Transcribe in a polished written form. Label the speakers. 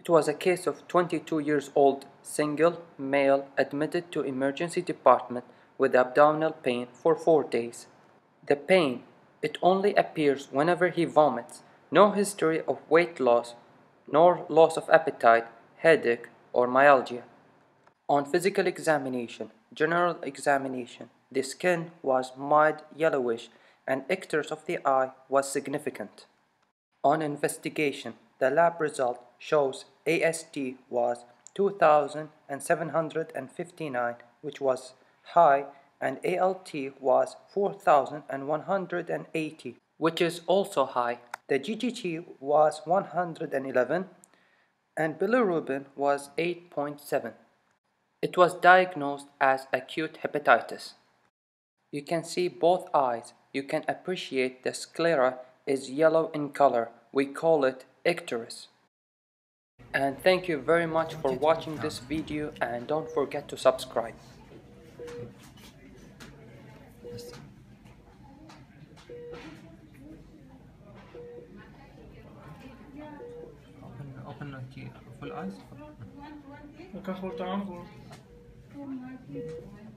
Speaker 1: It was a case of 22 years old, single, male, admitted to emergency department with abdominal pain for 4 days. The pain, it only appears whenever he vomits. No history of weight loss, nor loss of appetite, headache, or myalgia. On physical examination, general examination, the skin was mild yellowish and icterus of the eye was significant. On investigation, the lab result shows AST was 2,759, which was high, and ALT was 4,180, which is also high. The GGT was 111, and bilirubin was 8.7. It was diagnosed as acute hepatitis. You can see both eyes. You can appreciate the sclera is yellow in color. We call it icterus. And thank you very much for watching this video, and don't forget to subscribe.
Speaker 2: Open full eyes.
Speaker 3: Okay, hold on.